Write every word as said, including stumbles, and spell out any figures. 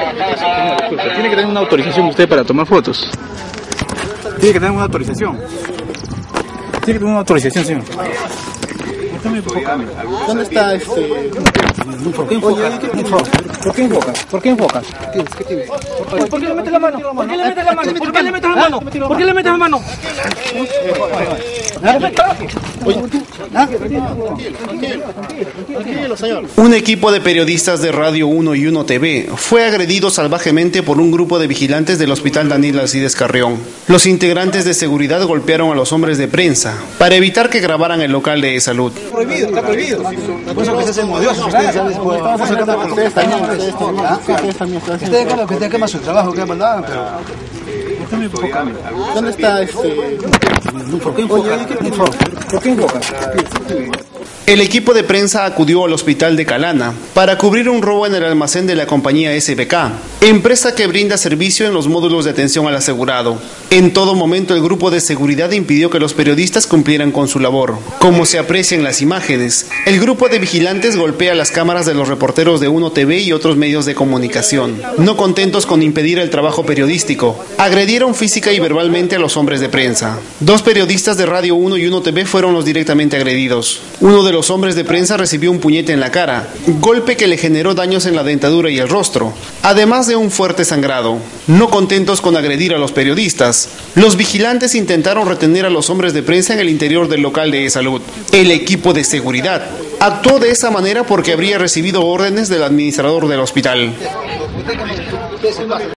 Disculpe, tiene que tener una autorización usted para tomar fotos. Tiene que tener una autorización. Tiene que tener una autorización, señor. ¿Dónde está este? ¿Por qué enfocas? ¿Por qué enfocas? ¿Por qué enfocas? ¿Qué tienes? ¿Por qué le metes la mano? ¿Por qué le metes la mano? ¿Por qué le metes la mano? ¿Por qué le metes la mano? Un equipo de periodistas de Radio uno y uno T V fue agredido salvajemente por un grupo de vigilantes del Hospital Daniel Alcides Carrión. Los integrantes de seguridad golpearon a los hombres de prensa para evitar que grabaran el local de salud. Prohibido, está prohibido. Por eso que se hacen odiosos. Ustedes también. Ustedes claro que ustedes queman su trabajo, que verdad, pero... ¿Dónde está este? ¿Por qué enfocas? ¿Por qué enfocas? El equipo de prensa acudió al hospital de Calana para cubrir un robo en el almacén de la compañía S B K, empresa que brinda servicio en los módulos de atención al asegurado. En todo momento el grupo de seguridad impidió que los periodistas cumplieran con su labor. Como se aprecia en las imágenes, el grupo de vigilantes golpea las cámaras de los reporteros de uno T V y otros medios de comunicación. No contentos con impedir el trabajo periodístico, agredieron física y verbalmente a los hombres de prensa. Dos periodistas de Radio uno y uno T V fueron los directamente agredidos. Uno de los hombres de prensa recibió un puñete en la cara, golpe que le generó daños en la dentadura y el rostro, además de un fuerte sangrado. No contentos con agredir a los periodistas, los vigilantes intentaron retener a los hombres de prensa en el interior del local de salud. El equipo de seguridad actuó de esa manera porque habría recibido órdenes del administrador del hospital.